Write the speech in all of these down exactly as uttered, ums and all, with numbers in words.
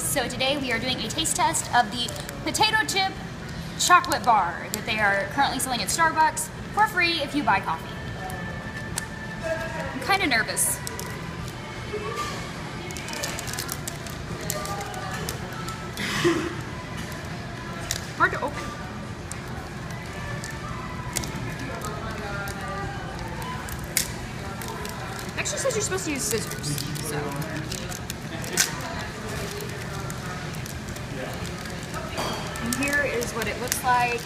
So today we are doing a taste test of the potato chip chocolate bar that they are currently selling at Starbucks for free if you buy coffee. I'm kind of nervous. Hard to open. It actually says you're supposed to use scissors, so. And here is what it looks like.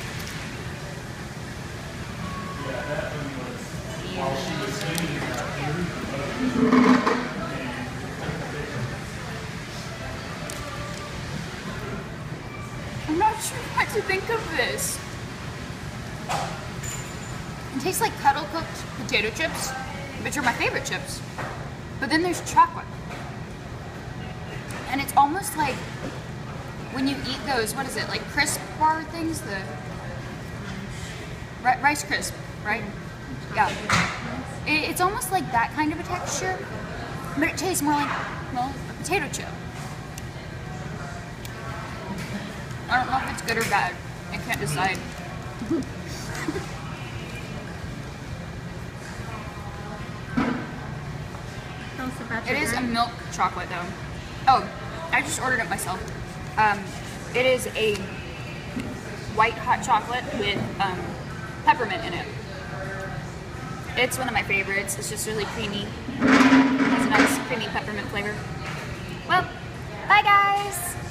I'm not sure what to think of this. It tastes like kettle cooked potato chips, which are my favorite chips. But then there's chocolate. And it's almost like when you eat those, what is it, like crisp bar things? The ri Rice Crisp, right? Yeah. It, it's almost like that kind of a texture, but it tastes more like, well, a potato chip. I don't know if it's good or bad. I can't decide. It is a milk chocolate though. Oh, I just ordered it myself. Um, it is a white hot chocolate with um, peppermint in it. It's one of my favorites. It's just really creamy. It has a nice creamy peppermint flavor. Well, bye guys!